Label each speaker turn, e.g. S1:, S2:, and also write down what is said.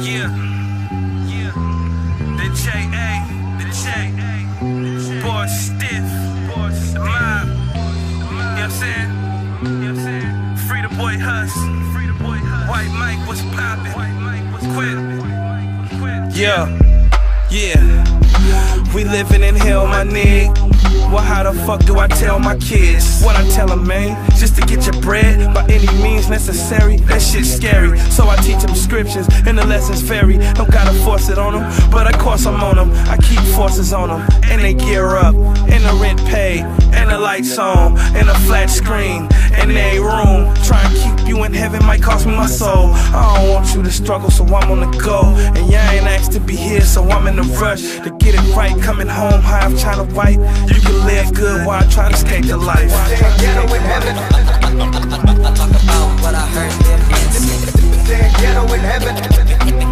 S1: Yeah, yeah. The J.A., the J. Boy stiff, the mob. You know what I'm saying? Free the boy Huss. White Mike was poppin'. Quit. Yeah, yeah. We living in hell, my nigga. Well, how the fuck do I tell my kids? What I tell them, man? Just to get your bread by any means necessary. That shit's scary. So I teach them scriptures and the lessons vary. Don't gotta force it on them, but of course I'm on them. I keep forces on them, and they gear up, and the rent paid, and the lights on, and a flat screen, and they room. Try and keep you in heaven might cost me my soul. I don't want you to struggle, so I'm on the go. And yeah, I ain't asked to be here, so I'm in a rush to get it right. Coming home high, I'm trying to white. You can live good while I try to escape the life.
S2: Ghetto in heaven.
S3: I talk about what I heard them men say.
S2: Ghetto in heaven.